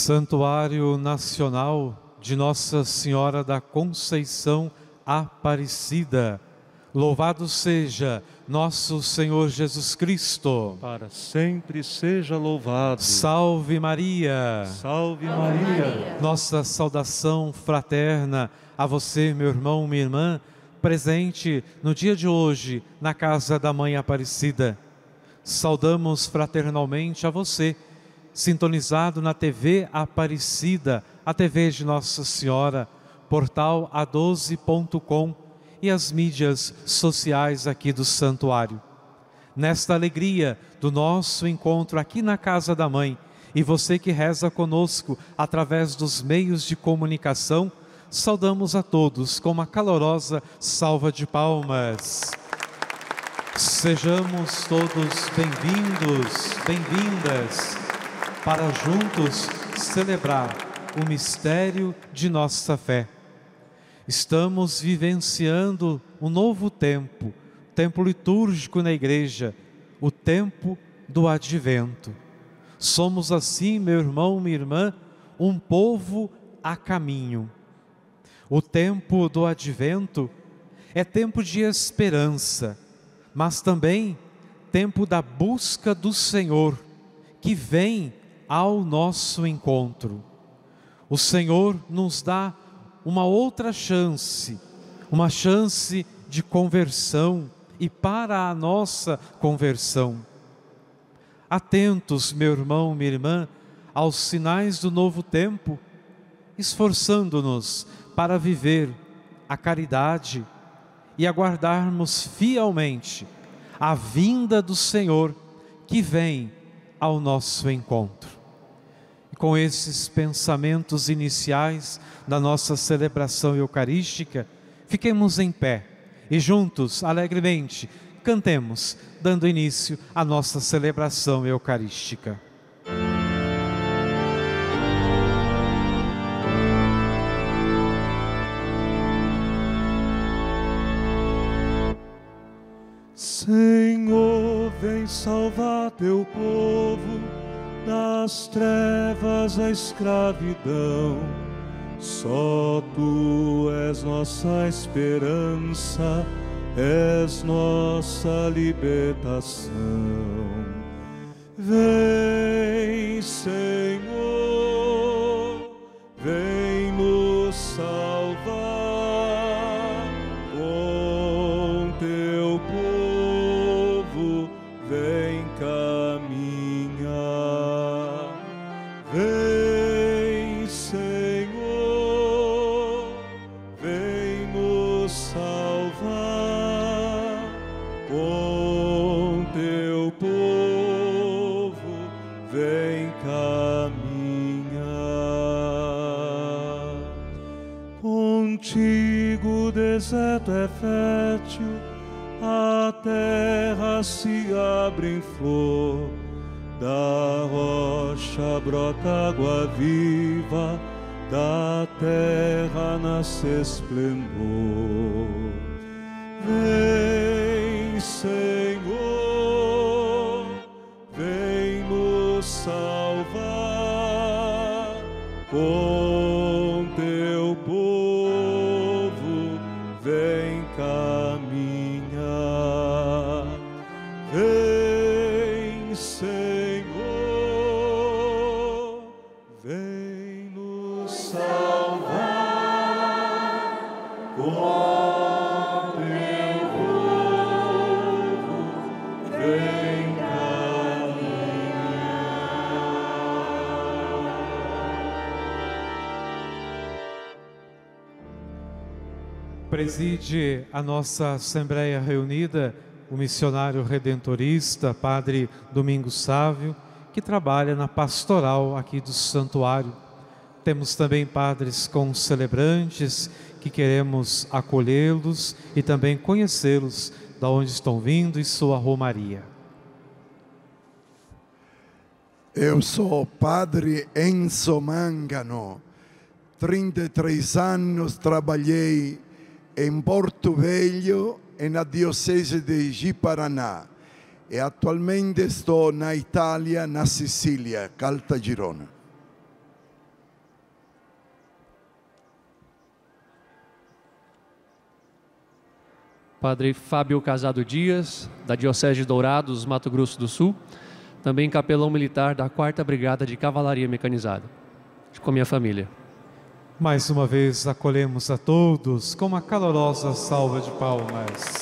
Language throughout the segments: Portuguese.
Santuário Nacional de Nossa Senhora da Conceição Aparecida. Louvado seja nosso Senhor Jesus Cristo. Para sempre seja louvado. Salve Maria. Salve Maria. Nossa saudação fraterna a você, meu irmão, minha irmã, presente no dia de hoje na casa da Mãe Aparecida. Saudamos fraternalmente a você, sintonizado na TV Aparecida, a TV de Nossa Senhora, portal a12.com e as mídias sociais aqui do Santuário. Nesta alegria do nosso encontro aqui na Casa da Mãe, e você que reza conosco através dos meios de comunicação, saudamos a todos com uma calorosa salva de palmas. Sejamos todos bem-vindos, bem-vindas, para juntos celebrar o mistério de nossa fé. Estamos vivenciando um novo tempo litúrgico na igreja, o tempo do advento. Somos assim, meu irmão, minha irmã, um povo a caminho. O tempo do advento é tempo de esperança, mas também tempo da busca do Senhor, que vem ao nosso encontro. O Senhor nos dá uma outra chance, uma chance de conversão e para a nossa conversão. Atentos, meu irmão, minha irmã, aos sinais do novo tempo, esforçando-nos para viver a caridade e aguardarmos fielmente a vinda do Senhor que vem ao nosso encontro. Com esses pensamentos iniciais da nossa celebração eucarística, fiquemos em pé e juntos, alegremente, cantemos, dando início à nossa celebração eucarística. Senhor, vem salvar teu povo das trevas à escravidão. Só tu és nossa esperança, és nossa libertação. Vem, Senhor, vem nos salvar. Com teu povo vem caminhar. Vem, Senhor, vem nos salvar. Com teu povo vem caminhar. Contigo o deserto é fértil, a terra se abre em flor. Da rocha brota água viva, da terra nasce esplendor. Vem, Senhor, vem nos salvar. Com teu povo vem caminhar. Vem, Senhor, vem nos salvar. Com teu povo vem caminhar. Preside a nossa Assembleia reunida o missionário redentorista, Padre Domingos Sávio, que trabalha na pastoral aqui do Santuário. Temos também padres concelebrantes que queremos acolhê-los e também conhecê-los, da onde estão vindo e sua romaria. Eu sou Padre Enzo Mangano, 33 anos trabalhei em Porto Velho e na Diocese de Ji-Paraná e atualmente estou na Itália, na Sicília, Caltagirone. Padre Fábio Casado Dias, da Diocese de Dourados, Mato Grosso do Sul, também capelão militar da 4ª Brigada de Cavalaria Mecanizada, com minha família. Mais uma vez acolhemos a todos com uma calorosa salva de palmas.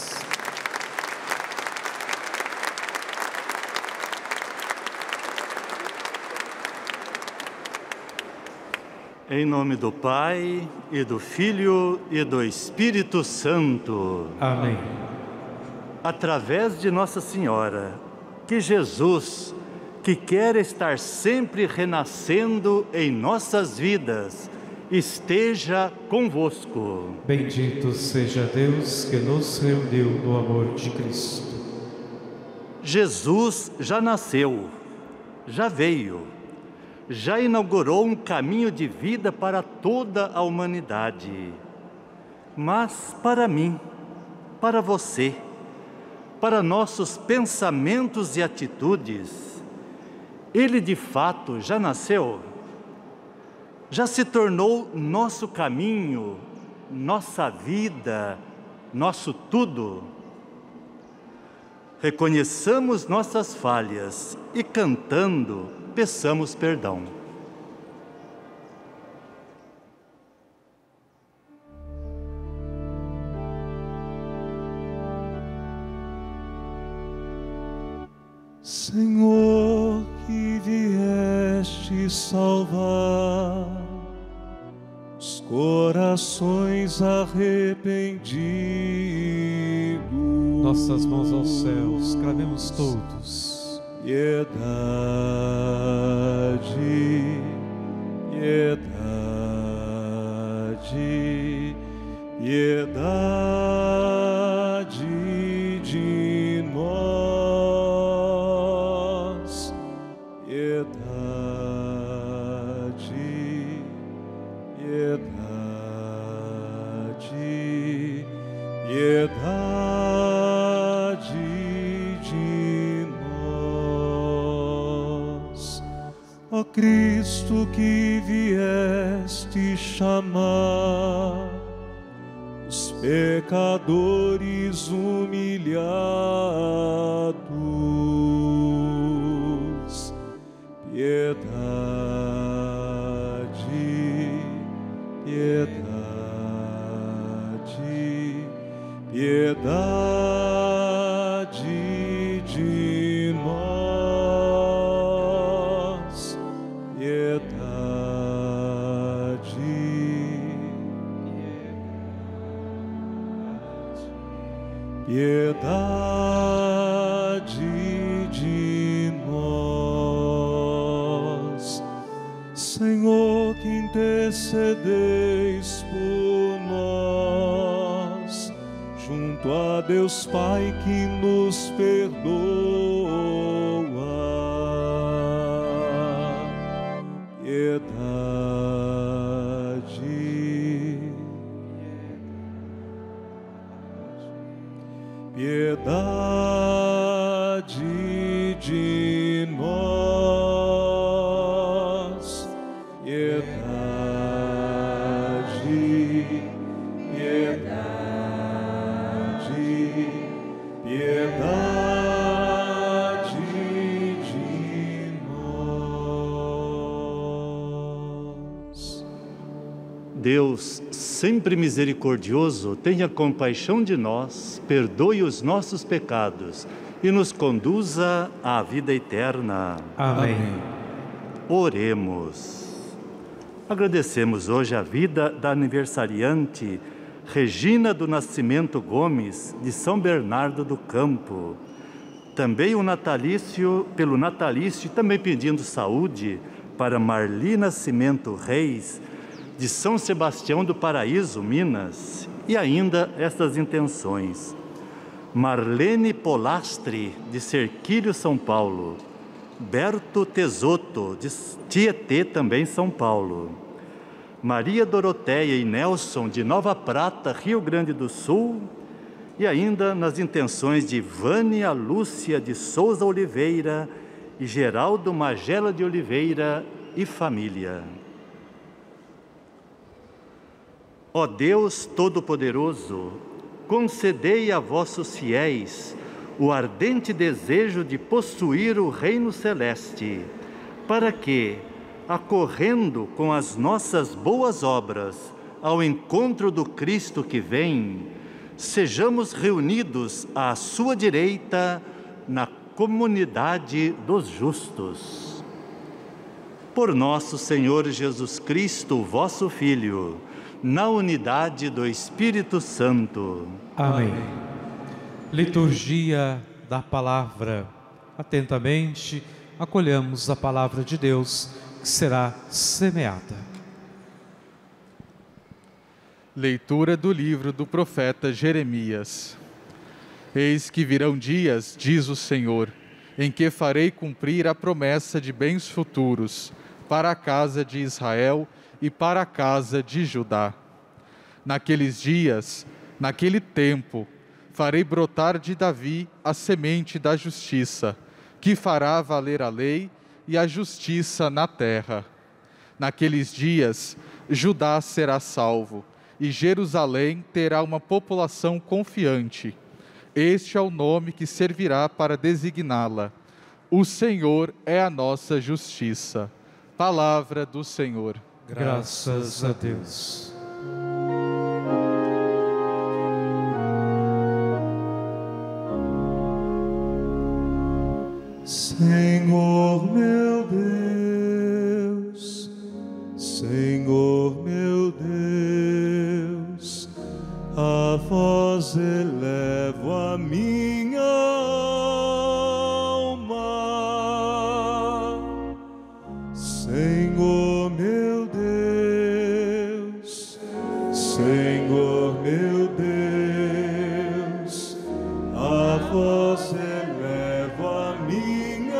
Em nome do Pai, e do Filho, e do Espírito Santo. Amém. Através de Nossa Senhora, que Jesus, que quer estar sempre renascendo em nossas vidas, esteja convosco. Bendito seja Deus que nos reuniu no amor de Cristo. Jesus já nasceu, já veio, já inaugurou um caminho de vida para toda a humanidade. Mas para mim, para você, para nossos pensamentos e atitudes, Ele de fato já nasceu, já se tornou nosso caminho, nossa vida, nosso tudo. Reconheçamos nossas falhas e cantando, peçamos perdão. Senhor, que vieste salvar os corações arrependidos. Nossas mãos aos céus, clamemos todos. Piedade, piedade, piedade de nós. Piedade, piedade, piedade de nós. Ó Cristo, que vieste chamar os pecadores humilhados. Piedade, piedade, piedade de nós. Piedade, piedade de nós. Senhor, que intercedeis por nós, junto a Deus Pai que nos perdoa. Piedade, piedade de nós. Piedade, piedade, piedade de nós. Deus, sempre misericordioso, tenha compaixão de nós, perdoe os nossos pecados e nos conduza à vida eterna. Amém. Oremos. Agradecemos hoje a vida da aniversariante Regina do Nascimento Gomes, de São Bernardo do Campo. Também pelo natalício, também pedindo saúde para Marli Nascimento Reis, de São Sebastião do Paraíso, Minas. E ainda estas intenções: Marlene Polastri, de Serquilho, São Paulo. Berto Tesoto, de Tietê, também São Paulo. Maria Doroteia e Nelson, de Nova Prata, Rio Grande do Sul. E ainda nas intenções de Vânia Lúcia de Souza Oliveira e Geraldo Magela de Oliveira e família. Ó Deus Todo-Poderoso, concedei a vossos fiéis o ardente desejo de possuir o reino celeste, para que, acorrendo com as nossas boas obras ao encontro do Cristo que vem, sejamos reunidos à sua direita na comunidade dos justos. Por nosso Senhor Jesus Cristo, vosso Filho, na unidade do Espírito Santo. Amém. Liturgia da Palavra. Atentamente, acolhamos a Palavra de Deus que será semeada. Leitura do livro do profeta Jeremias. Eis que virão dias, diz o Senhor, em que farei cumprir a promessa de bens futuros para a casa de Israel e para a casa de Judá. Naqueles dias, naquele tempo, farei brotar de Davi a semente da justiça, que fará valer a lei e a justiça na terra. Naqueles dias, Judá será salvo, e Jerusalém terá uma população confiante. Este é o nome que servirá para designá-la. O Senhor é a nossa justiça. Palavra do Senhor. Graças a Deus. Senhor meu Deus, Senhor meu Deus, a vós elevo a minha alma. Senhor meu Deus, Senhor meu Deus, a vós elevo a minha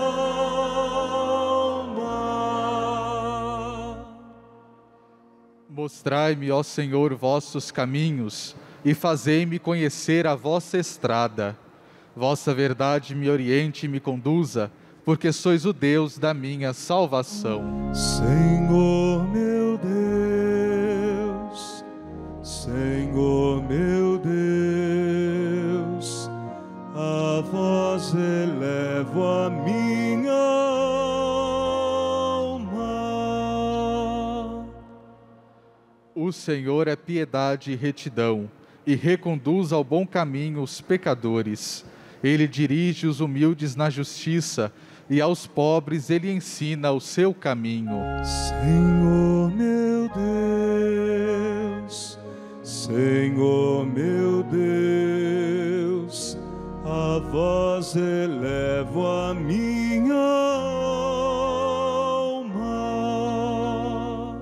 alma. Mostrai-me, ó Senhor, vossos caminhos, e fazei-me conhecer a vossa estrada. Vossa verdade me oriente e me conduza, porque sois o Deus da minha salvação. Senhor meu Deus, Senhor meu Deus, a vós elevo a minha alma. O Senhor é piedade e retidão, e reconduz ao bom caminho os pecadores. Ele dirige os humildes na justiça, e aos pobres ele ensina o seu caminho. Senhor meu Deus, Senhor meu Deus, a vós elevo a minha alma.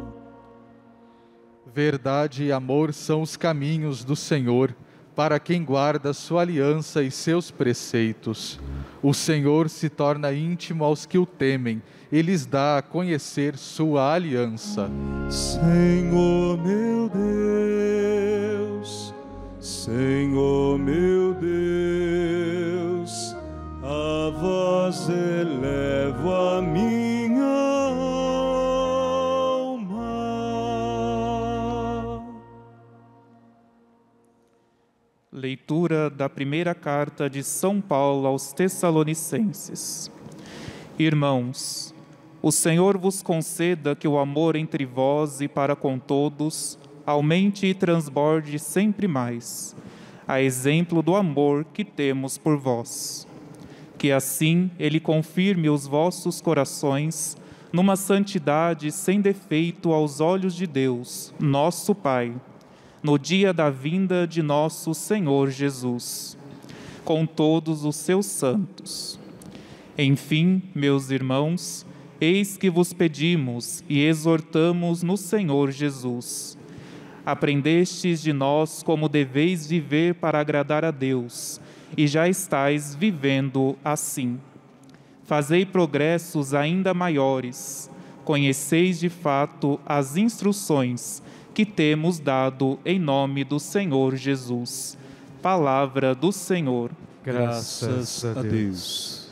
Verdade e amor são os caminhos do Senhor, para quem guarda sua aliança e seus preceitos. O Senhor se torna íntimo aos que o temem, e lhes dá a conhecer sua aliança. Senhor meu Deus, Senhor meu Deus, a vós elevo a minha alma. Leitura da primeira carta de São Paulo aos Tessalonicenses. Irmãos, o Senhor vos conceda que o amor entre vós e para com todos aumente e transborde sempre mais, a exemplo do amor que temos por vós. Que assim Ele confirme os vossos corações numa santidade sem defeito aos olhos de Deus, nosso Pai, no dia da vinda de nosso Senhor Jesus, com todos os seus santos. Enfim, meus irmãos, eis que vos pedimos e exortamos no Senhor Jesus. Aprendestes de nós como deveis viver para agradar a Deus, e já estáis vivendo assim. Fazei progressos ainda maiores, conheceis de fato as instruções que temos dado em nome do Senhor Jesus. Palavra do Senhor. Graças a Deus.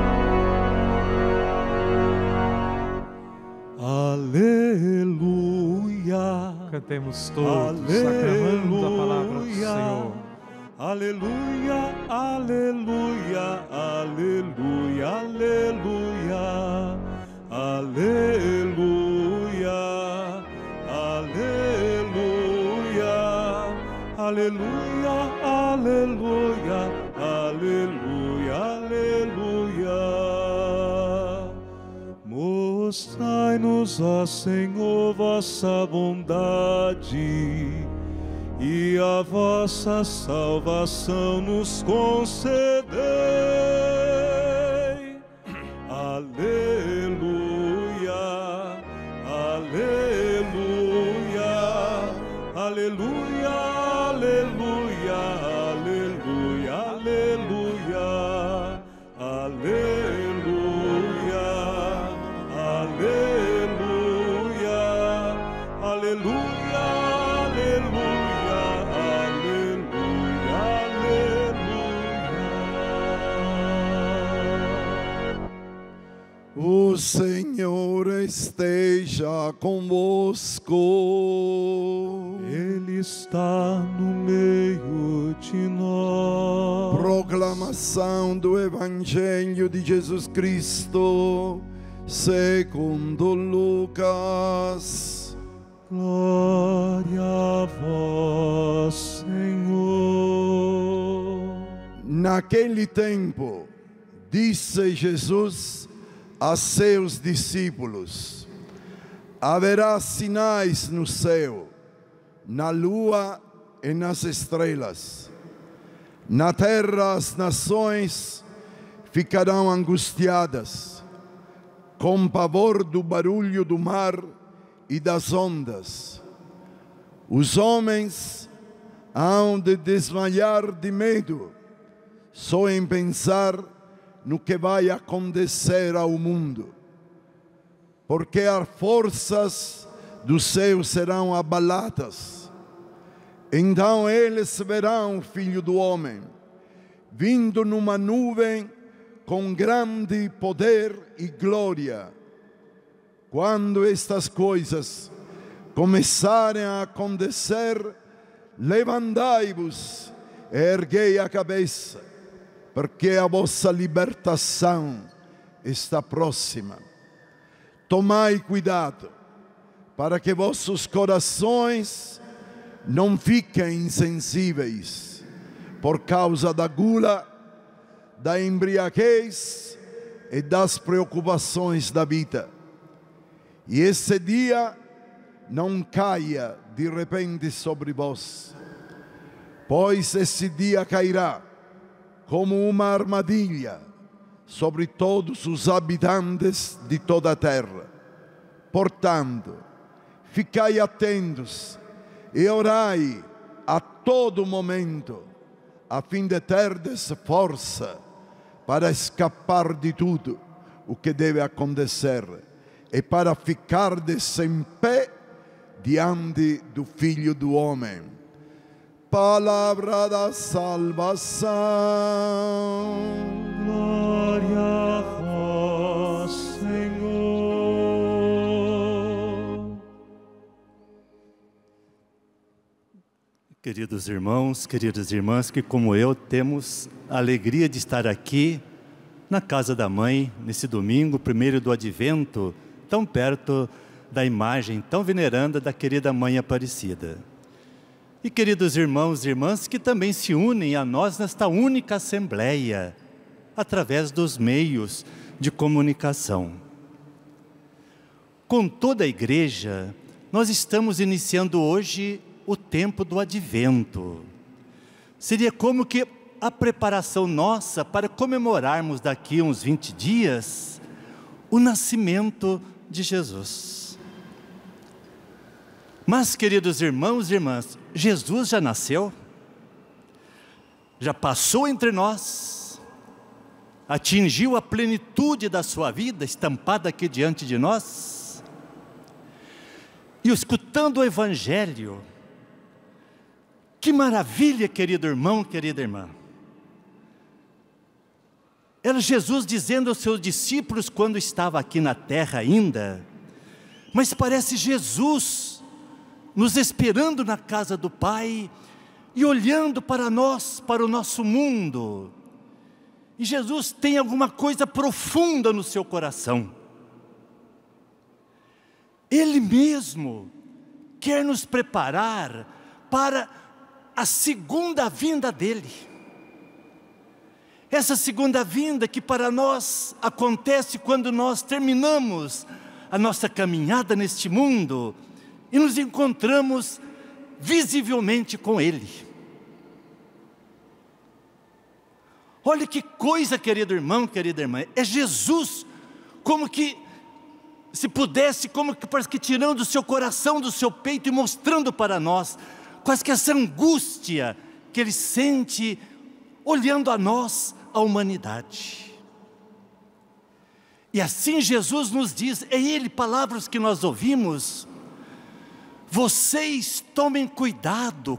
Aleluia, Cantemos todos, aclamando a palavra do Senhor. Aleluia, aleluia, aleluia, aleluia, aleluia, aleluia, aleluia, aleluia, aleluia, aleluia. Mostrai-nos, ó Senhor, vossa bondade, e a vossa salvação nos concedei. Aleluia, aleluia, aleluia, aleluia, aleluia, aleluia, aleluia, aleluia, aleluia. O Senhor esteja convosco. Ele está no meio de nós. Proclamação do Evangelho de Jesus Cristo, segundo Lucas. Glória a vós, Senhor. Naquele tempo, disse Jesus a seus discípulos: haverá sinais no céu, na lua e nas estrelas. Na terra as nações ficarão angustiadas, com pavor do barulho do mar e das ondas. Os homens hão de desmaiar de medo, só em pensar no que vai acontecer ao mundo, porque as forças do céu serão abaladas. Então eles verão o Filho do Homem, vindo numa nuvem com grande poder e glória. Quando estas coisas começarem a acontecer, levantai-vos e erguei a cabeça, porque a vossa libertação está próxima. Tomai cuidado, para que vossos corações não fiquem insensíveis, por causa da gula, da embriaguez e das preocupações da vida. E esse dia não caia de repente sobre vós, pois esse dia cairá como uma armadilha sobre todos os habitantes de toda a terra. Portanto, ficai atentos e orai a todo momento, a fim de terdes força para escapar de tudo o que deve acontecer e para ficardes em pé diante do Filho do Homem. Palavra da salvação. Glória a vós, Senhor. Queridos irmãos, queridas irmãs, que como eu temos a alegria de estar aqui na casa da mãe, nesse domingo, primeiro do Advento, tão perto da imagem tão veneranda da querida Mãe Aparecida. E queridos irmãos e irmãs que também se unem a nós nesta única assembleia, através dos meios de comunicação. Com toda a igreja, nós estamos iniciando hoje o tempo do Advento. Seria como que a preparação nossa para comemorarmos daqui uns 20 dias o nascimento de Jesus. Mas, queridos irmãos e irmãs, Jesus já nasceu, já passou entre nós, atingiu a plenitude da sua vida, estampada aqui diante de nós. E escutando o Evangelho, que maravilha, querido irmão, querida irmã. Era Jesus dizendo aos seus discípulos quando estava aqui na terra ainda, mas parece Jesus nos esperando na casa do Pai e olhando para nós, para o nosso mundo. E Jesus tem alguma coisa profunda no seu coração. Ele mesmo quer nos preparar para a segunda vinda dele. Essa segunda vinda que para nós acontece quando nós terminamos a nossa caminhada neste mundo e nos encontramos visivelmente com Ele. Olha que coisa, querido irmão, querida irmã, é Jesus, como que, se pudesse, como que parece que tirando do seu coração, do seu peito e mostrando para nós, quase que essa angústia que Ele sente, olhando a nós, a humanidade. E assim Jesus nos diz, é Ele, palavras que nós ouvimos, vocês tomem cuidado,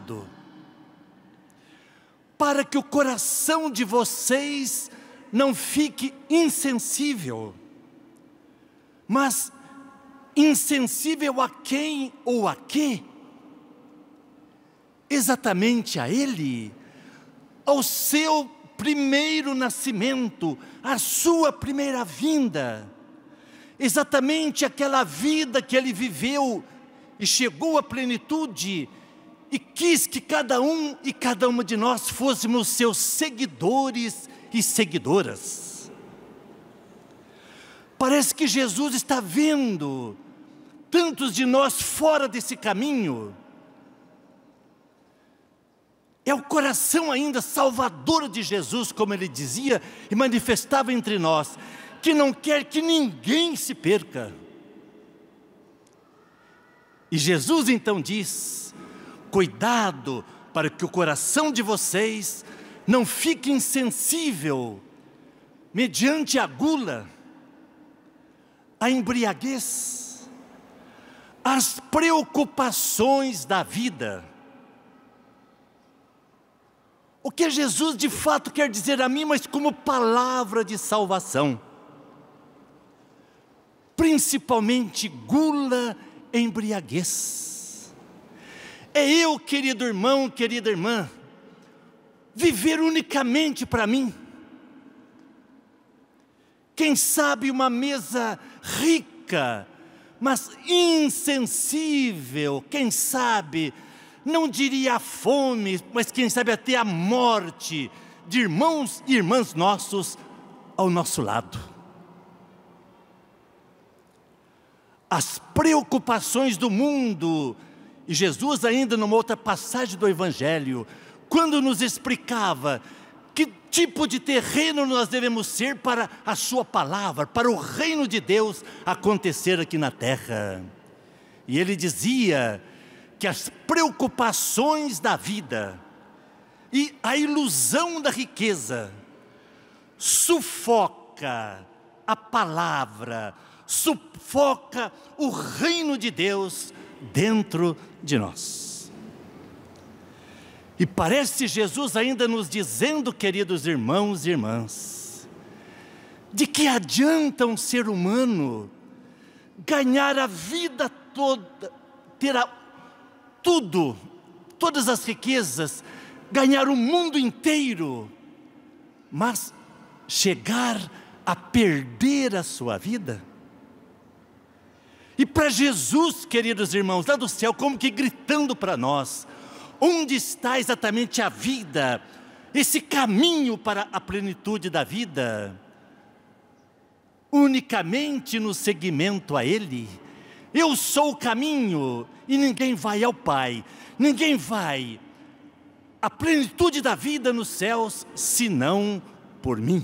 para que o coração de vocês não fique insensível. Mas insensível a quem ou a quê? Exatamente a Ele, ao seu primeiro nascimento, a sua primeira vinda, exatamente aquela vida que Ele viveu e chegou à plenitude e quis que cada um e cada uma de nós fôssemos seus seguidores e seguidoras. Parece que Jesus está vendo tantos de nós fora desse caminho. É o coração ainda salvador de Jesus, como Ele dizia e manifestava entre nós, que não quer que ninguém se perca. E Jesus então diz, cuidado para que o coração de vocês não fique insensível mediante a gula, a embriaguez, as preocupações da vida. O que Jesus de fato quer dizer a mim, mas como palavra de salvação. Principalmente gula, embriaguez. É eu, querido irmão, querida irmã, viver unicamente para mim. Quem sabe uma mesa rica, mas insensível, quem sabe, não diria a fome, mas quem sabe até a morte de irmãos e irmãs nossos ao nosso lado. As preocupações do mundo, e Jesus ainda numa outra passagem do Evangelho, quando nos explicava que tipo de terreno nós devemos ser para a sua palavra, para o reino de Deus acontecer aqui na terra. E Ele dizia que as preocupações da vida e a ilusão da riqueza sufoca a palavra, sufoca o reino de Deus dentro de nós. E parece Jesus ainda nos dizendo, queridos irmãos e irmãs, de que adianta um ser humano ganhar a vida toda, ter tudo, todas as riquezas, ganhar o mundo inteiro, mas chegar a perder a sua vida? E para Jesus, queridos irmãos, lá do céu, como que gritando para nós, onde está exatamente a vida, esse caminho para a plenitude da vida? Unicamente no seguimento a Ele. Eu sou o caminho e ninguém vai ao Pai, ninguém vai à plenitude da vida nos céus, senão por mim.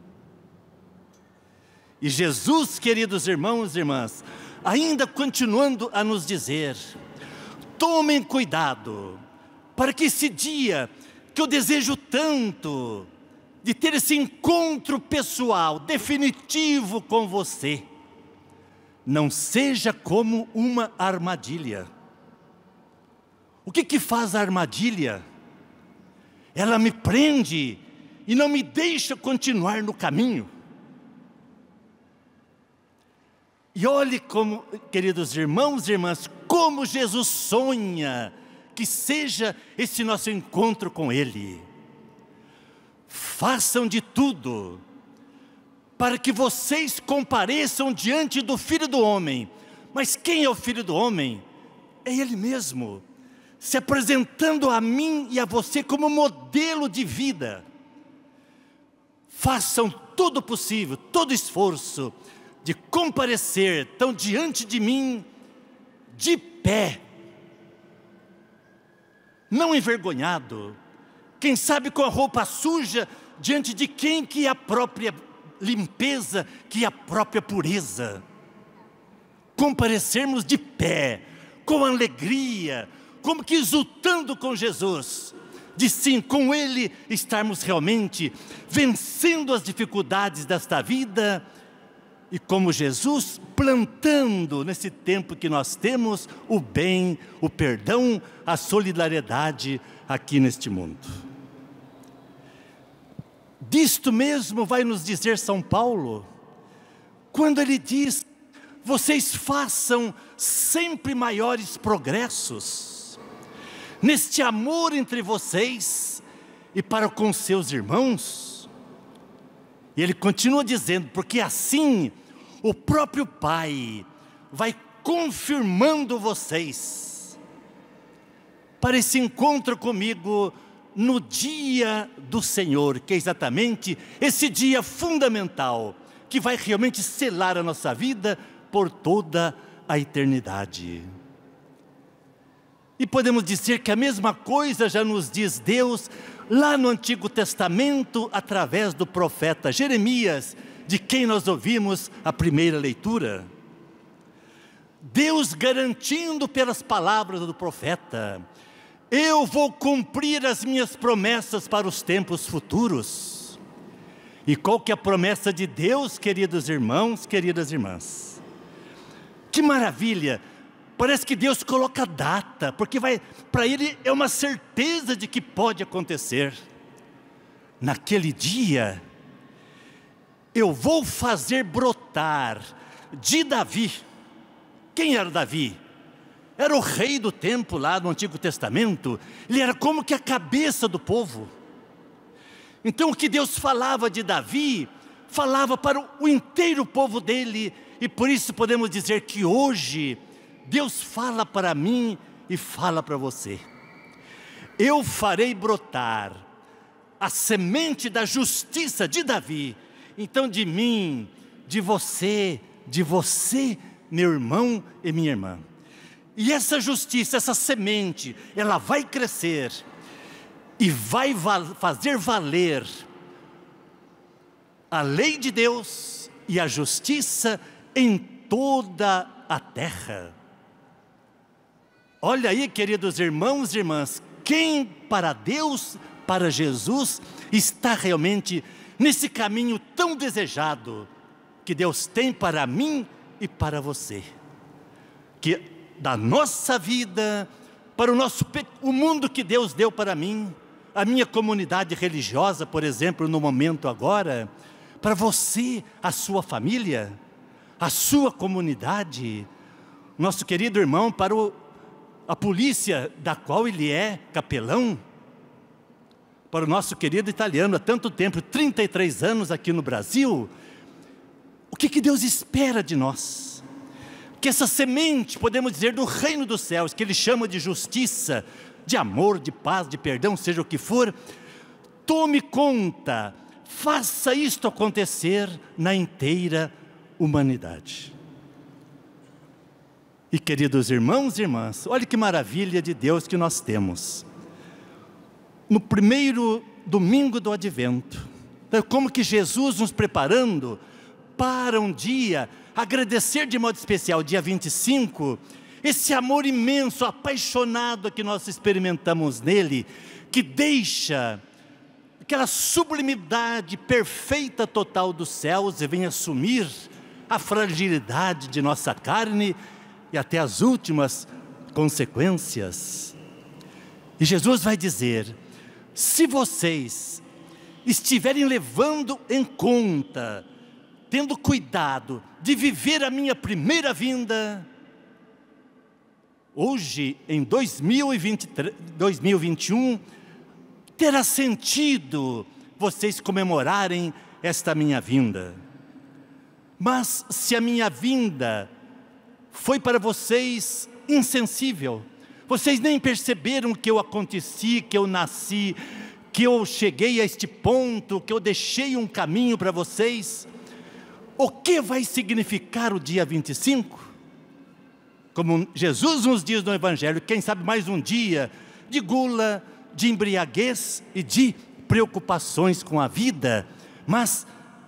E Jesus, queridos irmãos e irmãs, ainda continuando a nos dizer, tomem cuidado, para que esse dia que eu desejo tanto, de ter esse encontro pessoal, definitivo com você, não seja como uma armadilha. O que faz a armadilha? Ela me prende e não me deixa continuar no caminho. E olhe como, queridos irmãos e irmãs, como Jesus sonha que seja esse nosso encontro com Ele. Façam de tudo para que vocês compareçam diante do Filho do Homem. Mas quem é o Filho do Homem? É Ele mesmo, se apresentando a mim e a você como modelo de vida. Façam todo o possível, todo esforço de comparecer tão diante de mim, de pé, não envergonhado, quem sabe com a roupa suja, diante de quem que é a própria limpeza, que é a própria pureza. Comparecermos de pé, com alegria, como que exultando com Jesus, de sim, com Ele estarmos realmente vencendo as dificuldades desta vida, e como Jesus, plantando nesse tempo que nós temos o bem, o perdão, a solidariedade aqui neste mundo. Disto mesmo vai nos dizer São Paulo, quando ele diz: vocês façam sempre maiores progressos, neste amor entre vocês e para com seus irmãos. E ele continua dizendo, porque assim o próprio Pai vai confirmando vocês para esse encontro comigo no dia do Senhor, que é exatamente esse dia fundamental, que vai realmente selar a nossa vida por toda a eternidade. E podemos dizer que a mesma coisa já nos diz Deus lá no Antigo Testamento, através do profeta Jeremias, de quem nós ouvimos a primeira leitura. Deus garantindo pelas palavras do profeta: eu vou cumprir as minhas promessas para os tempos futuros. E qual que é a promessa de Deus, queridos irmãos, queridas irmãs? Que maravilha! Parece que Deus coloca data, porque para Ele é uma certeza de que pode acontecer. Naquele dia, eu vou fazer brotar de Davi. Quem era Davi? Era o rei do tempo lá no Antigo Testamento. Ele era como que a cabeça do povo. Então o que Deus falava de Davi, falava para o inteiro povo dele. E por isso podemos dizer que hoje Deus fala para mim e fala para você. Eu farei brotar a semente da justiça de Davi. Então de mim, de você, meu irmão e minha irmã. E essa justiça, essa semente, ela vai crescer e vai fazer valer a lei de Deus e a justiça em toda a terra. Olha aí, queridos irmãos e irmãs, quem para Deus, para Jesus, está realmente nesse caminho tão desejado que Deus tem para mim e para você. Que da nossa vida, para o mundo que Deus deu para mim, a minha comunidade religiosa, por exemplo, no momento agora, para você, a sua família, a sua comunidade, nosso querido irmão, para a polícia da qual ele é capelão, para o nosso querido italiano há tanto tempo, 33 anos aqui no Brasil. O que Deus espera de nós? Que essa semente, podemos dizer, do reino dos céus, que Ele chama de justiça, de amor, de paz, de perdão, seja o que for, tome conta, faça isto acontecer na inteira humanidade. E queridos irmãos e irmãs, olha que maravilha de Deus que nós temos. No primeiro domingo do Advento, como que Jesus nos preparando para um dia, agradecer de modo especial, dia 25, esse amor imenso, apaixonado que nós experimentamos nele, que deixa aquela sublimidade perfeita, total dos céus e vem assumir a fragilidade de nossa carne e até as últimas consequências. E Jesus vai dizer: se vocês estiverem levando em conta tendo cuidado de viver a minha primeira vinda, hoje, em 2021, terá sentido vocês comemorarem esta minha vinda. Mas se a minha vinda foi para vocês insensível, vocês nem perceberam que eu aconteci, que eu nasci, que eu cheguei a este ponto, que eu deixei um caminho para vocês, o que vai significar o dia 25? Como Jesus nos diz no Evangelho, quem sabe mais um dia de gula, de embriaguez e de preocupações com a vida, mas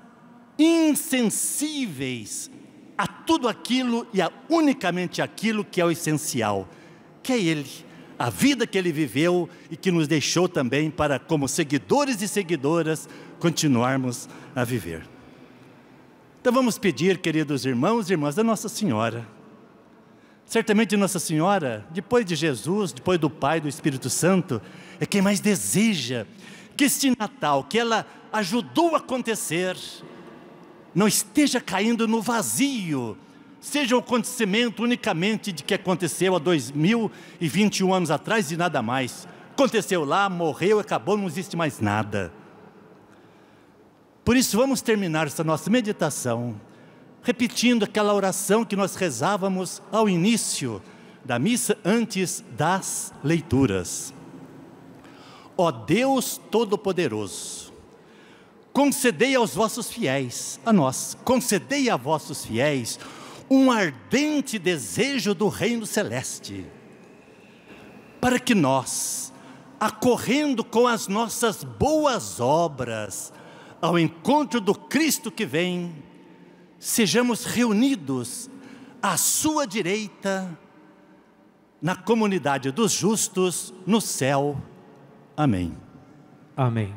insensíveis a tudo aquilo e a unicamente aquilo que é o essencial, que é Ele, a vida que Ele viveu e que nos deixou também para, como seguidores e seguidoras, continuarmos a viver. Então vamos pedir, queridos irmãos e irmãs, a Nossa Senhora. Certamente Nossa Senhora, depois de Jesus, depois do Pai e do Espírito Santo, é quem mais deseja que este Natal, que ela ajudou a acontecer, não esteja caindo no vazio, seja um acontecimento unicamente de que aconteceu há 2021 anos atrás e nada mais. Aconteceu lá, morreu, acabou, não existe mais nada. Por isso vamos terminar essa nossa meditação repetindo aquela oração que nós rezávamos ao início da missa, antes das leituras. Ó Deus Todo-Poderoso, concedei aos vossos fiéis, a nós, concedei a vossos fiéis um ardente desejo do reino celeste, para que nós, acorrendo com as nossas boas obras ao encontro do Cristo que vem, sejamos reunidos à sua direita, na comunidade dos justos, no céu. Amém. Amém.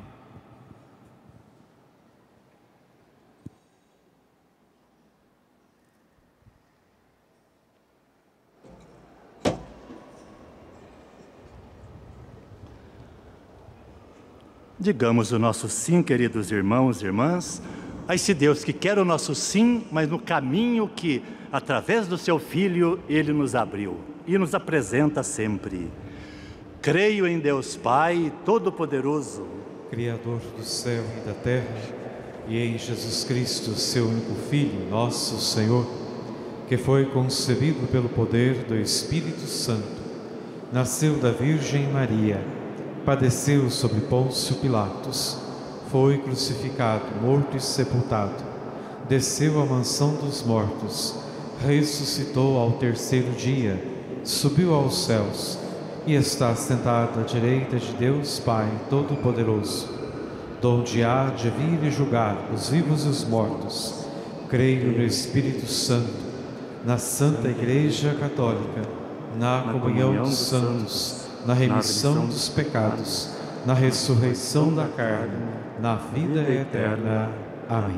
Digamos o nosso sim, queridos irmãos e irmãs, a esse Deus que quer o nosso sim, mas no caminho que, através do seu Filho, Ele nos abriu e nos apresenta sempre. Creio em Deus Pai Todo-Poderoso, Criador do céu e da terra, e em Jesus Cristo, seu único Filho, nosso Senhor, que foi concebido pelo poder do Espírito Santo, nasceu da Virgem Maria, padeceu sob Pôncio Pilatos, foi crucificado, morto e sepultado, desceu à mansão dos mortos, ressuscitou ao terceiro dia, subiu aos céus e está sentado à direita de Deus Pai Todo-Poderoso, donde há de vir e julgar os vivos e os mortos. Creio no Espírito Santo, na Santa Igreja Católica, na comunhão dos santos, na remissão dos pecados, na ressurreição da carne, na vida eterna. Amém.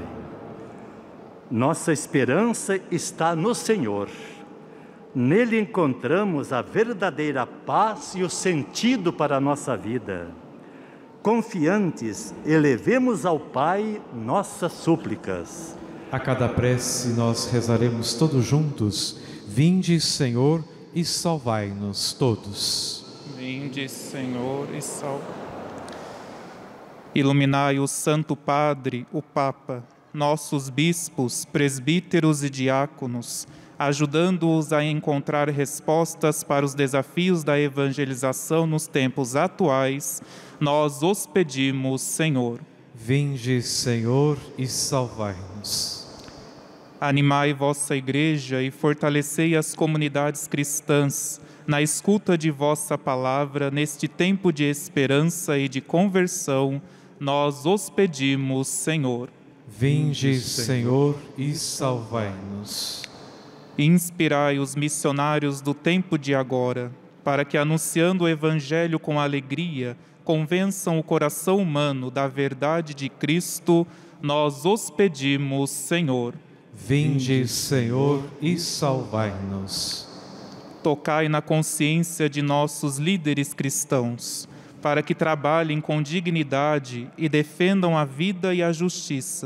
Nossa esperança está no Senhor. Nele encontramos a verdadeira paz e o sentido para a nossa vida. Confiantes, elevemos ao Pai nossas súplicas. A cada prece nós rezaremos todos juntos. Vinde, Senhor, e salvai-nos todos. Vinde, Senhor, e salvai. Iluminai o Santo Padre, o Papa, nossos bispos, presbíteros e diáconos, ajudando-os a encontrar respostas para os desafios da evangelização nos tempos atuais, nós os pedimos, Senhor. Vinde, Senhor, e salvai-nos. Animai vossa Igreja e fortalecei as comunidades cristãs na escuta de vossa palavra neste tempo de esperança e de conversão, nós os pedimos, Senhor. Vinde, Senhor, e salvai-nos. Inspirai os missionários do tempo de agora, para que, anunciando o Evangelho com alegria, convençam o coração humano da verdade de Cristo, nós os pedimos, Senhor. Vinde, Senhor, e salvai-nos. Tocai na consciência de nossos líderes cristãos, para que trabalhem com dignidade e defendam a vida e a justiça,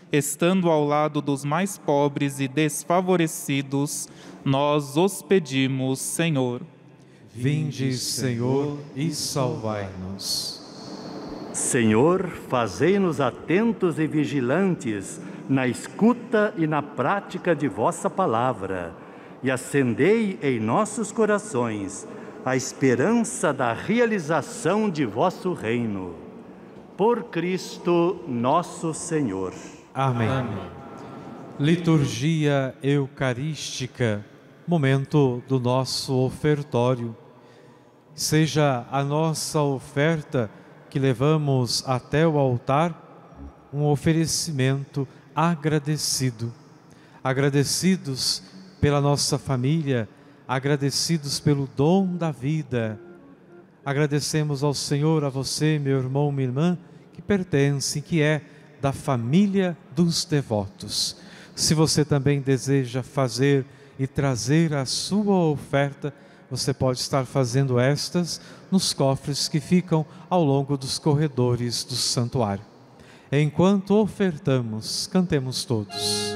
estando ao lado dos mais pobres e desfavorecidos, nós os pedimos, Senhor. Vinde, Senhor, e salvai-nos. Senhor, fazei-nos atentos e vigilantes na escuta e na prática de vossa palavra, e acendei em nossos corações a esperança da realização de vosso reino. Por Cristo nosso Senhor. Amém. Liturgia eucarística, momento do nosso ofertório. Seja a nossa oferta que levamos até o altar um oferecimento agradecido. Agradecidos pela nossa família, agradecidos pelo dom da vida. Agradecemos ao Senhor, a você, meu irmão, minha irmã, que pertence, que é da família dos devotos. Se você também deseja fazer e trazer a sua oferta, você pode estar fazendo estas nos cofres que ficam ao longo dos corredores do santuário. Enquanto ofertamos, cantemos todos.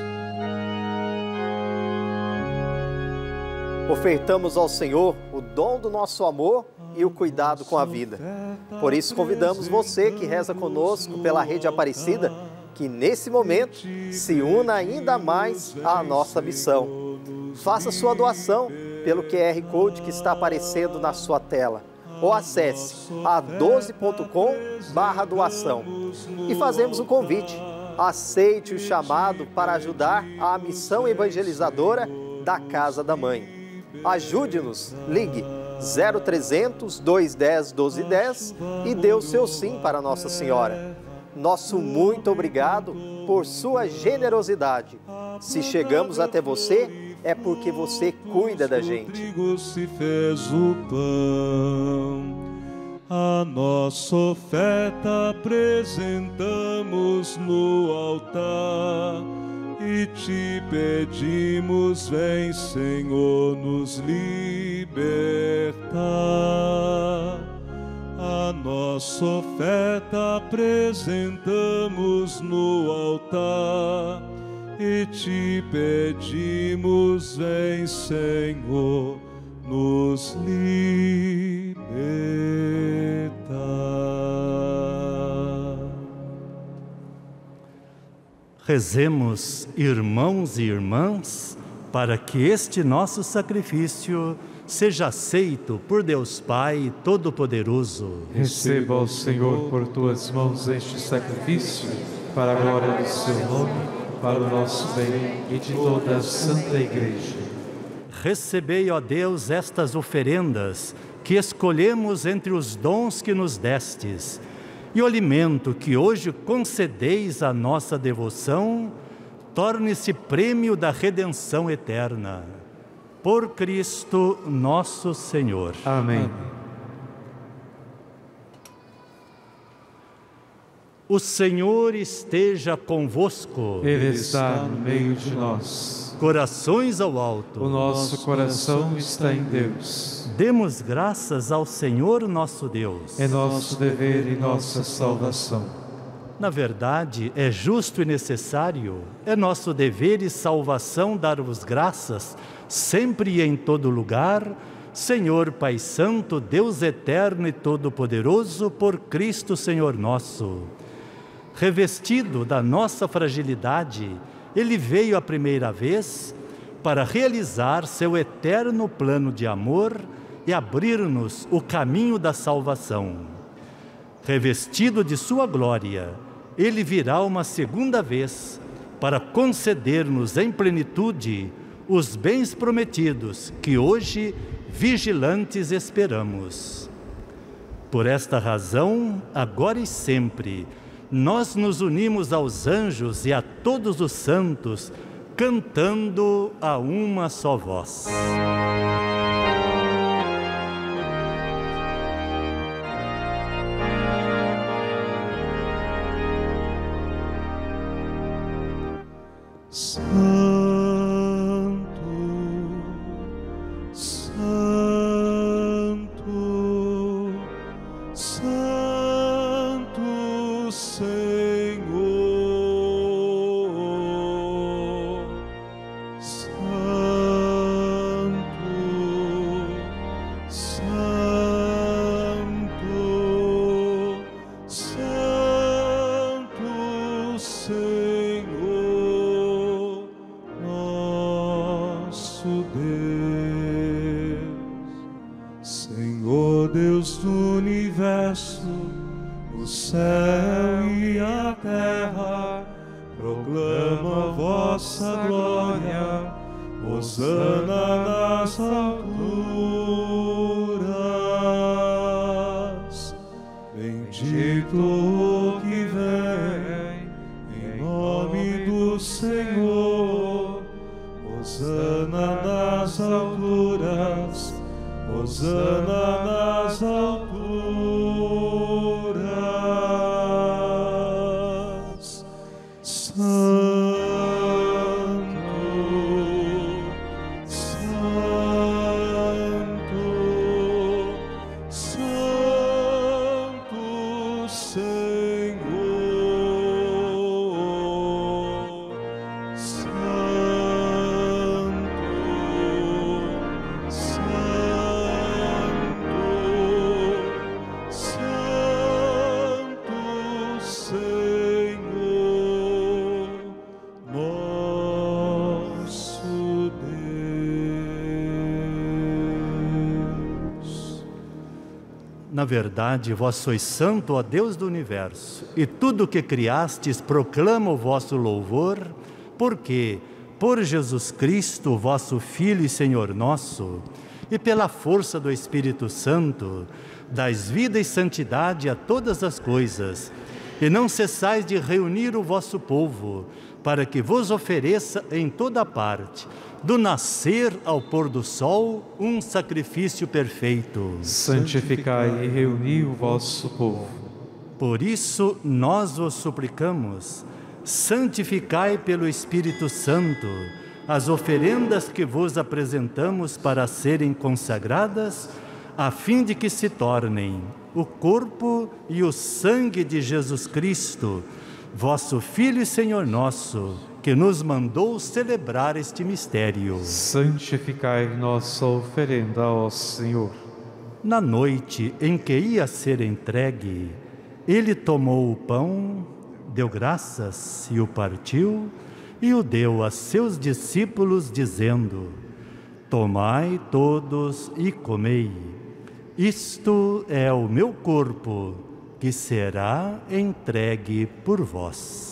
Ofertamos ao Senhor o dom do nosso amor e o cuidado com a vida. Por isso convidamos você que reza conosco pela Rede Aparecida, que nesse momento se una ainda mais à nossa missão. Faça sua doação pelo QR Code que está aparecendo na sua tela, ou acesse a12.com/doação. E fazemos o convite. Aceite o chamado para ajudar a missão evangelizadora da Casa da Mãe. Ajude-nos, ligue 0300 210 1210 e dê o seu sim para Nossa Senhora. Nosso muito obrigado por sua generosidade. Se chegamos até você, é porque você cuida da gente. Se fez o pão, a nossa oferta apresentamos no altar e te pedimos, vem, Senhor, nos libertar. A nossa oferta apresentamos no altar e te pedimos, vem, Senhor, nos libertar. Rezemos, irmãos e irmãs, para que este nosso sacrifício seja aceito por Deus Pai Todo-Poderoso. Receba, ó Senhor, por tuas mãos este sacrifício, para a glória do seu nome, para o nosso bem e de toda a Santa Igreja. Recebei, ó Deus, estas oferendas que escolhemos entre os dons que nos destes, e o alimento que hoje concedeis à nossa devoção, torne-se prêmio da redenção eterna. Por Cristo nosso Senhor. Amém. O Senhor esteja convosco. Ele está no meio de nós. Corações ao alto. O nosso coração está em Deus. Demos graças ao Senhor nosso Deus. É nosso dever e nossa salvação. Na verdade, é justo e necessário, é nosso dever e salvação dar-vos graças, sempre e em todo lugar, Senhor Pai Santo, Deus eterno e todo-poderoso, por Cristo Senhor nosso. Revestido da nossa fragilidade, Ele veio a primeira vez para realizar seu eterno plano de amor e abrir-nos o caminho da salvação. Revestido de sua glória, Ele virá uma segunda vez para conceder-nos em plenitude os bens prometidos que hoje, vigilantes, esperamos. Por esta razão, agora e sempre, nós nos unimos aos anjos e a todos os santos, cantando a uma só voz. Santo, Santo, Santo Senhor, ó Deus do universo, o céu e a terra proclamam a vossa glória. Hosana nas alturas. Bendito o que vem em nome do Senhor. Hosana nas alturas. Hosana nas alturas. Na verdade, vós sois santo, ó Deus do universo, e tudo o que criastes proclama o vosso louvor, porque, por Jesus Cristo, vosso Filho e Senhor nosso, e pela força do Espírito Santo, dais vida e santidade a todas as coisas, e não cessais de reunir o vosso povo, para que vos ofereça em toda parte, do nascer ao pôr do sol, um sacrifício perfeito. Santificai e reuni o vosso povo. Por isso, nós vos suplicamos, santificai pelo Espírito Santo as oferendas que vos apresentamos para serem consagradas, a fim de que se tornem o corpo e o sangue de Jesus Cristo, vosso Filho e Senhor nosso, que nos mandou celebrar este mistério. Santificai nossa oferenda, ó Senhor. Na noite em que ia ser entregue, ele tomou o pão, deu graças e o partiu, e o deu a seus discípulos, dizendo: tomai todos e comei. Isto é o meu corpo, que será entregue por vós.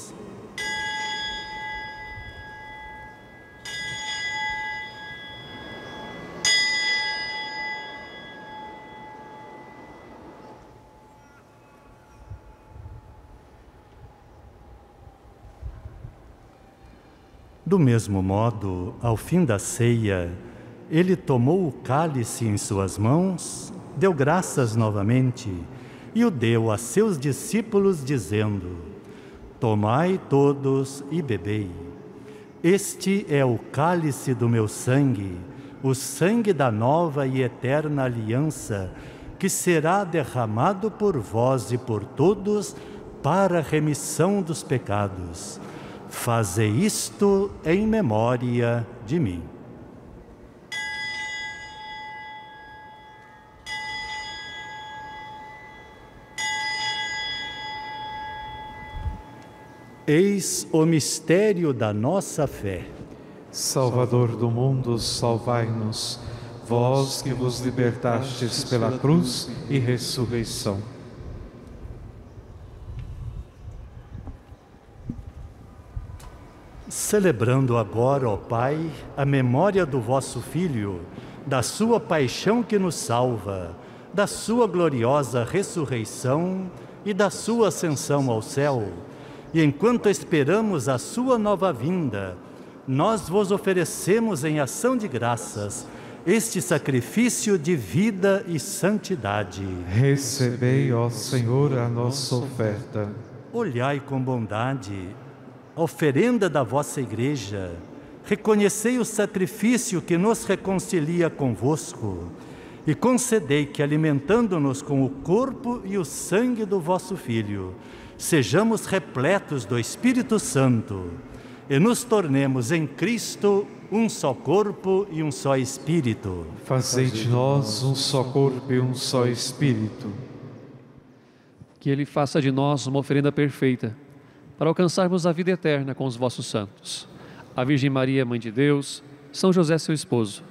Do mesmo modo, ao fim da ceia, ele tomou o cálice em suas mãos, deu graças novamente e o deu a seus discípulos, dizendo: tomai todos e bebei. Este é o cálice do meu sangue, o sangue da nova e eterna aliança, que será derramado por vós e por todos para a remissão dos pecados. Fazei isto em memória de mim. Eis o mistério da nossa fé. Salvador do mundo, salvai-nos, vós que vos libertastes pela cruz e ressurreição. Celebrando agora, ó Pai, a memória do vosso Filho, da sua paixão que nos salva, da sua gloriosa ressurreição e da sua ascensão ao céu, e enquanto esperamos a sua nova vinda, nós vos oferecemos em ação de graças este sacrifício de vida e santidade. Recebei, ó Senhor, a nossa oferta. Olhai com bondade a oferenda da vossa Igreja, reconhecei o sacrifício que nos reconcilia convosco e concedei que, alimentando-nos com o corpo e o sangue do vosso Filho, sejamos repletos do Espírito Santo e nos tornemos em Cristo um só corpo e um só Espírito. Fazei de nós um só corpo e um só Espírito. Que Ele faça de nós uma oferenda perfeita, para alcançarmos a vida eterna com os vossos santos. A Virgem Maria, Mãe de Deus, São José, seu esposo,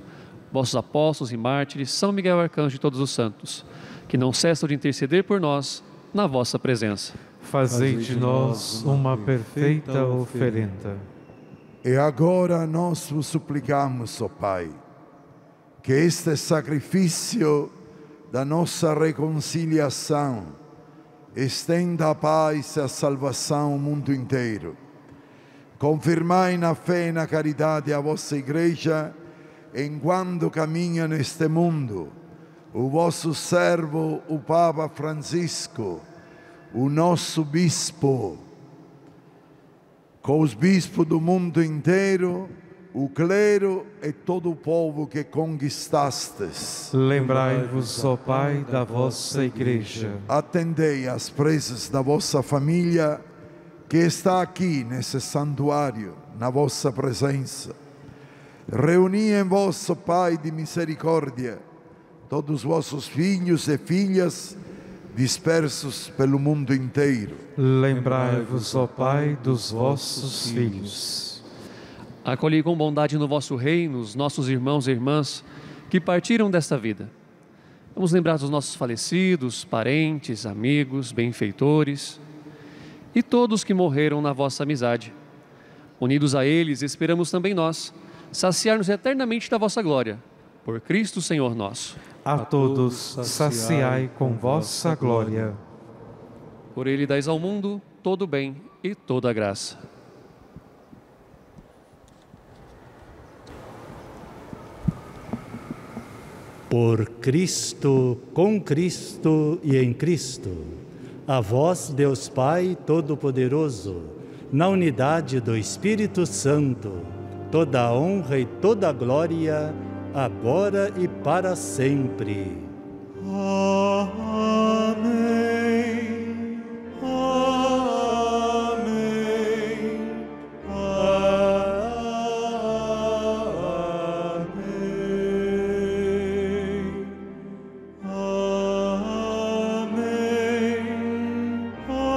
vossos apóstolos e mártires, São Miguel Arcanjo e todos os santos, que não cessam de interceder por nós na vossa presença. Fazei de nós uma perfeita oferenda. E agora nós vos suplicamos, ó Pai, que este sacrifício da nossa reconciliação estenda a paz e a salvação ao mundo inteiro. Confirmai na fé e na caridade a vossa Igreja, enquanto caminha neste mundo, o vosso servo, o Papa Francisco, o nosso Bispo, com os bispos do mundo inteiro, o clero e todo o povo que conquistastes. Lembrai-vos, ó Pai, da vossa Igreja. Atendei às preces da vossa família, que está aqui nesse santuário, na vossa presença. Reuni em vós, ó Pai de misericórdia, todos os vossos filhos e filhas dispersos pelo mundo inteiro. Lembrai-vos, ó Pai, dos vossos filhos. Acolhei com bondade no vosso reino os nossos irmãos e irmãs que partiram desta vida. Vamos lembrar dos nossos falecidos, parentes, amigos, benfeitores e todos que morreram na vossa amizade. Unidos a eles, esperamos também nós saciar-nos eternamente da vossa glória. Por Cristo Senhor nosso. A todos saciai com vossa glória. Por Ele dais ao mundo todo o bem e toda a graça. Por Cristo, com Cristo e em Cristo, a vós, Deus Pai Todo-Poderoso, na unidade do Espírito Santo, toda a honra e toda a glória, agora e para sempre. Amém. Amém. Amém. Amém.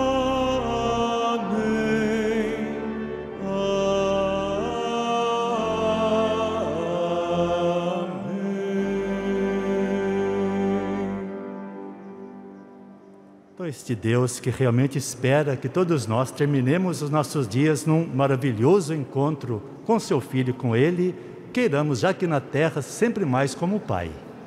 Este Deus que realmente espera que todos nós terminemos os nossos dias num maravilhoso encontro com seu Filho e com Ele, queiramos já aqui na terra sempre mais como Pai.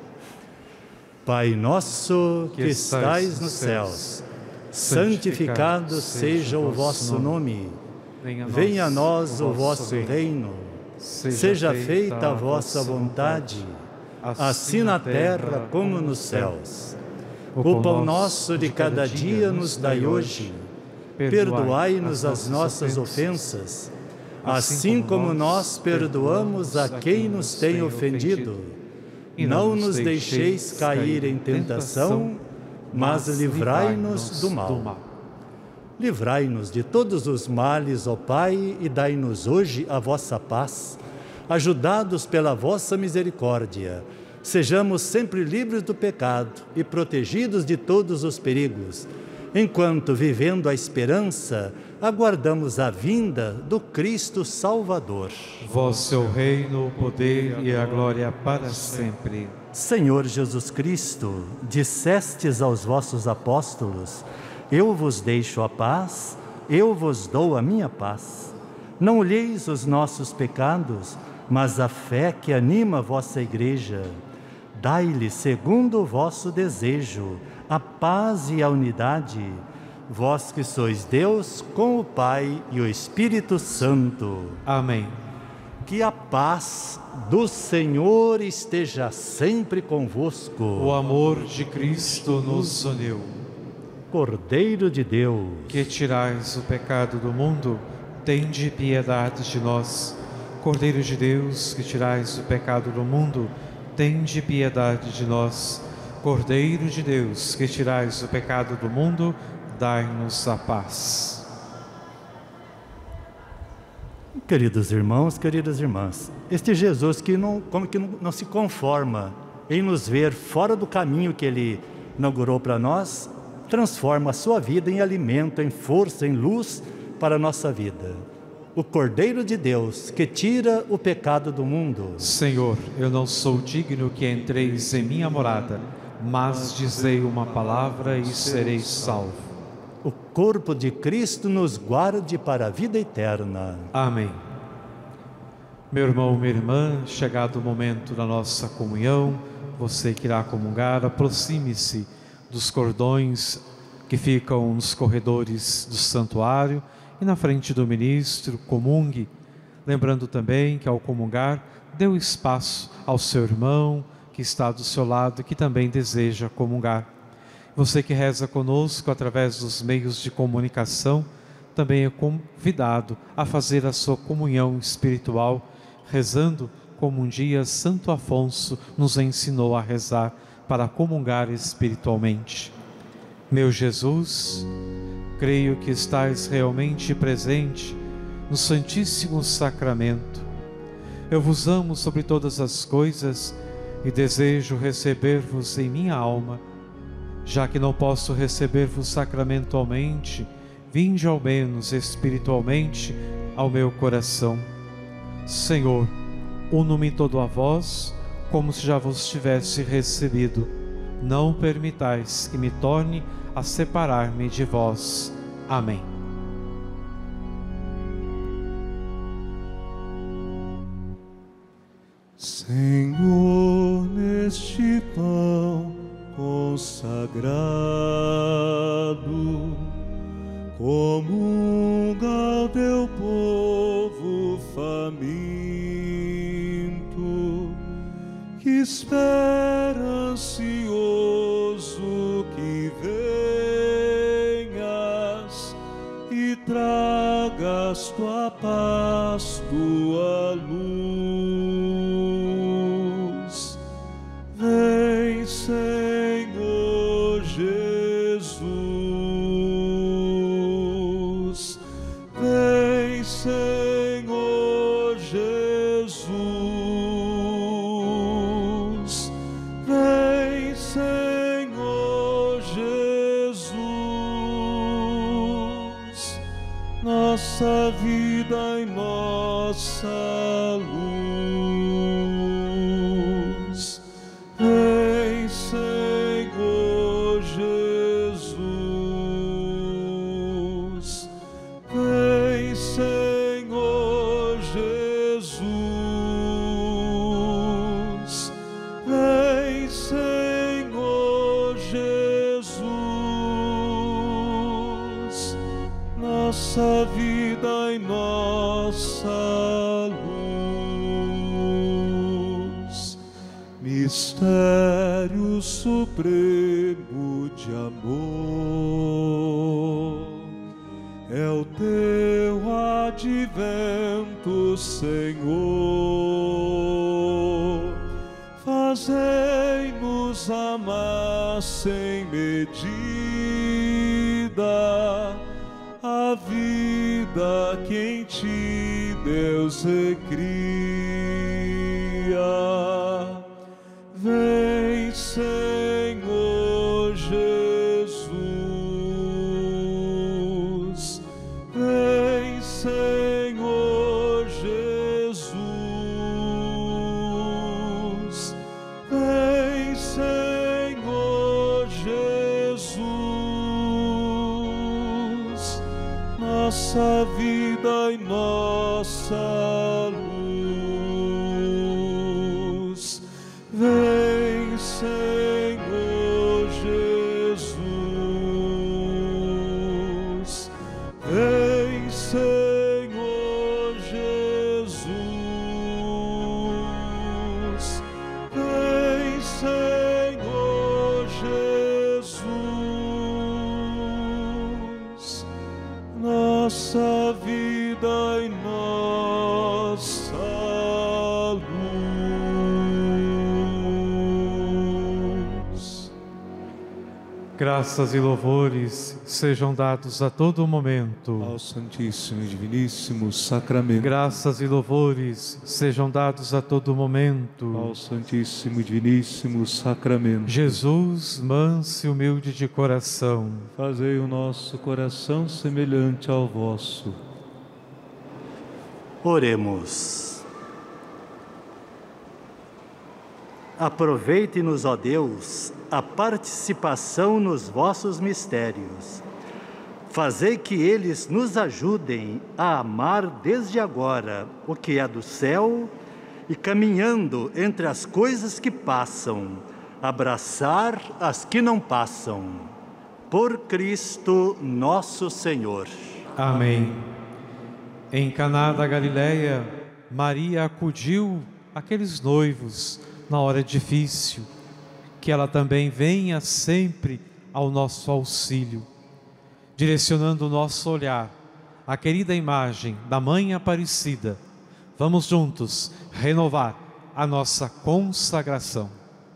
Pai nosso que estais nos céus, santificado seja o vosso nome. Venha a nós o vosso reino. Seja feita a vossa vontade, assim na terra como nos céus. O pão nosso de cada dia nos dai hoje. Perdoai-nos as nossas ofensas, assim como nós perdoamos a quem nos tem ofendido. Não nos deixeis cair em tentação, mas livrai-nos do mal. Livrai-nos de todos os males, ó Pai, e dai-nos hoje a vossa paz. Ajudados pela vossa misericórdia, sejamos sempre livres do pecado e protegidos de todos os perigos, enquanto, vivendo a esperança, aguardamos a vinda do Cristo Salvador. Vosso é o reino, o poder e a glória para sempre. Senhor Jesus Cristo, dissestes aos vossos apóstolos: eu vos deixo a paz, eu vos dou a minha paz. Não olheis os nossos pecados, mas a fé que anima a vossa Igreja. Dai-lhe, segundo o vosso desejo, a paz e a unidade, vós que sois Deus com o Pai e o Espírito Santo. Amém. Que a paz do Senhor esteja sempre convosco. O amor de Cristo nos uniu. Cordeiro de Deus, que tirais o pecado do mundo, tende piedade de nós. Cordeiro de Deus, que tirais o pecado do mundo, tende piedade de nós. Cordeiro de Deus, que tirais o pecado do mundo, dai-nos a paz. Queridos irmãos, queridas irmãs, este Jesus que não se conforma em nos ver fora do caminho que Ele inaugurou para nós, transforma a sua vida em alimento, em força, em luz para a nossa vida. o Cordeiro de Deus, que tira o pecado do mundo. Senhor, eu não sou digno que entreis em minha morada, mas dizei uma palavra e serei salvo. O corpo de Cristo nos guarde para a vida eterna. Amém. Meu irmão, minha irmã, chegado o momento da nossa comunhão, você que irá comungar, aproxime-se dos cordões que ficam nos corredores do santuário e na frente do ministro, comungue, lembrando também que ao comungar, dê o espaço ao seu irmão que está do seu lado e que também deseja comungar. Você que reza conosco através dos meios de comunicação, também é convidado a fazer a sua comunhão espiritual, rezando como um dia Santo Afonso nos ensinou a rezar para comungar espiritualmente. Meu Jesus, creio que estais realmente presente no Santíssimo Sacramento. Eu vos amo sobre todas as coisas e desejo receber-vos em minha alma. Já que não posso receber-vos sacramentalmente, vinde ao menos espiritualmente ao meu coração. Senhor, uno-me todo a vós, como se já vos tivesse recebido. Não permitais que me torne a separar-me de vós. Amém. Senhor, neste pão consagrado, comunga o teu povo faminto, que espera ansioso que venhas e tragas tua paz, tua luz. Vem, Senhor Jesus, vem, Senhor Jesus, vem, Senhor Jesus, nossa vida e nossa luz. Vem, Senhor Jesus, vem, Senhor Jesus, vem, Senhor Jesus, nossa vida e nossa luz. Mistério supremo de amor, é o teu advento, Senhor. Fazei-nos amar sem medida a vida que em ti Deus recria. Vem, Senhor Jesus, vem, Senhor Jesus, vem, Senhor Jesus, nossa vida e nossa luz. Vem, Senhor Jesus, vem, Senhor Jesus, vem, Senhor Jesus, nossa vida e nossa luz. Graças e louvores sejam dados a todo momento Ao Santíssimo e Diviníssimo Sacramento. Graças e louvores sejam dados a todo momento Ao Santíssimo e Diviníssimo Sacramento. Jesus, manso e humilde de coração, Fazei o nosso coração semelhante ao vosso. Oremos. Aproveite-nos, ó Deus, a participação nos vossos mistérios. Fazei que eles nos ajudem a amar desde agora o que é do céu e, caminhando entre as coisas que passam, abraçar as que não passam. Por Cristo nosso Senhor. Amém. Em Caná da Galileia, Maria acudiu àqueles noivos na hora difícil, que ela também venha sempre ao nosso auxílio, direcionando o nosso olhar à querida imagem da Mãe Aparecida. Vamos juntos renovar a nossa consagração.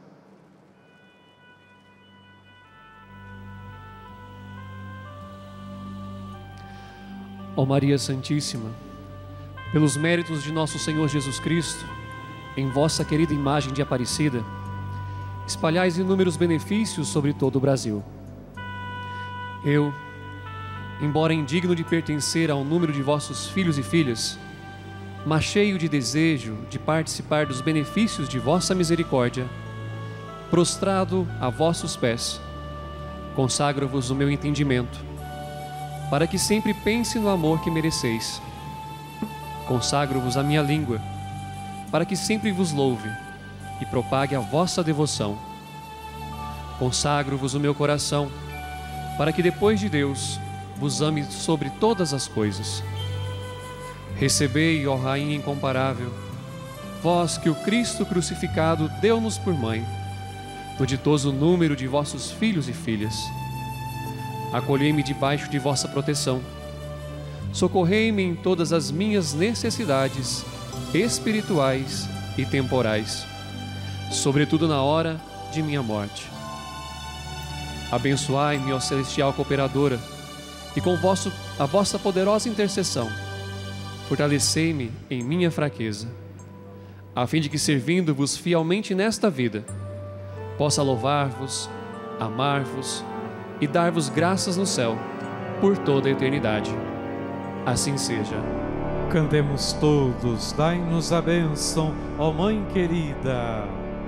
Ó Maria Santíssima, pelos méritos de nosso Senhor Jesus Cristo, em vossa querida imagem de Aparecida, espalhais inúmeros benefícios sobre todo o Brasil. Eu, embora indigno de pertencer ao número de vossos filhos e filhas, mas cheio de desejo de participar dos benefícios de vossa misericórdia, prostrado a vossos pés, consagro-vos o meu entendimento, para que sempre pense no amor que mereceis. Consagro-vos a minha língua, para que sempre vos louve e propague a vossa devoção. Consagro-vos o meu coração, para que depois de Deus vos ame sobre todas as coisas. Recebei, ó Rainha incomparável, vós que o Cristo crucificado deu-nos por mãe, no ditoso número de vossos filhos e filhas. Acolhei-me debaixo de vossa proteção. Socorrei-me em todas as minhas necessidades espirituais e temporais, sobretudo na hora de minha morte. Abençoai-me, ó celestial cooperadora, e com a vossa poderosa intercessão, fortalecei-me em minha fraqueza, a fim de que, servindo-vos fielmente nesta vida, possa louvar-vos, amar-vos e dar-vos graças no céu por toda a eternidade. Assim seja. Cantemos todos, dai-nos a bênção, ó Mãe querida.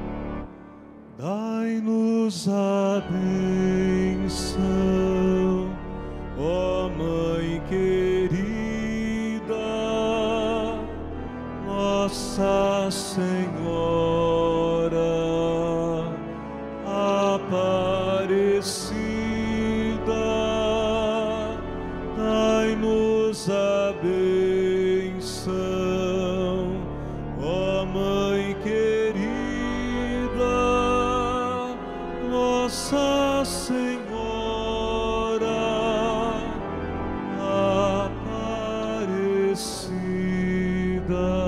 Dai-nos a bênção, ó Mãe querida, Nossa Senhora Aparecida. Dai-nos a bênção, ó Mãe querida, Nossa Senhora Aparecida.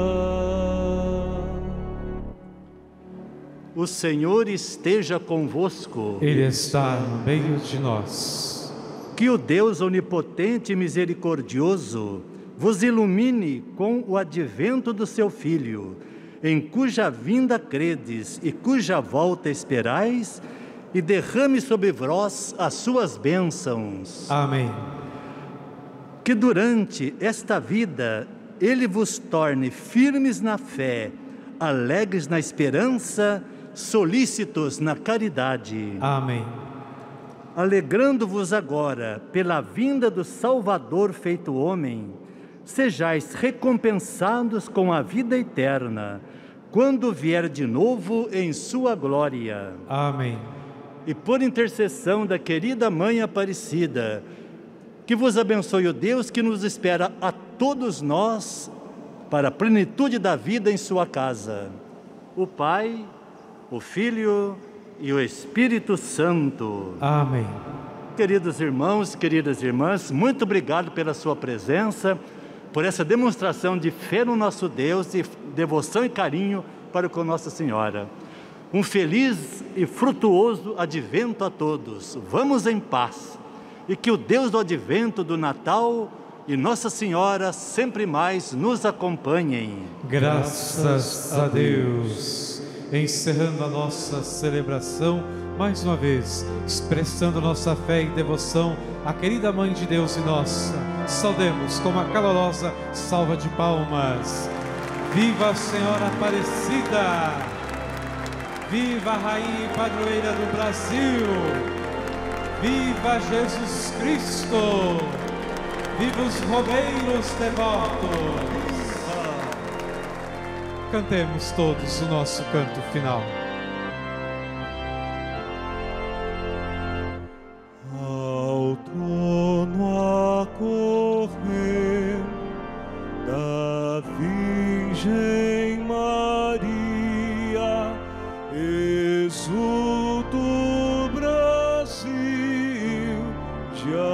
O Senhor esteja convosco. Ele está no meio de nós. Que o Deus onipotente e misericordioso vos ilumine com o advento do seu Filho, em cuja vinda credes e cuja volta esperais, e derrame sobre vós as suas bênçãos. Amém. Que durante esta vida Ele vos torne firmes na fé, alegres na esperança, solícitos na caridade. Amém. Alegrando-vos agora pela vinda do Salvador feito homem, sejais recompensados com a vida eterna, quando vier de novo em sua glória. Amém. E por intercessão da querida Mãe Aparecida, que vos abençoe o Deus que nos espera a todos nós para a plenitude da vida em sua casa. O Pai, o Filho e o Espírito Santo. Amém. Queridos irmãos, queridas irmãs, muito obrigado pela sua presença, por essa demonstração de fé no nosso Deus e devoção e carinho para com Nossa Senhora. Um feliz e frutuoso advento a todos. Vamos em paz e que o Deus do advento, do Natal e Nossa Senhora sempre mais nos acompanhem. Graças a Deus. Encerrando a nossa celebração, mais uma vez, expressando nossa fé e devoção à querida Mãe de Deus e nossa, saudemos com uma calorosa salva de palmas. Viva a Senhora Aparecida! Viva a Rainha e Padroeira do Brasil! Viva Jesus Cristo! Viva os romeiros devotos! Cantemos todos o nosso canto final. Ao trono a correr da Virgem Maria, exulta o Brasil, já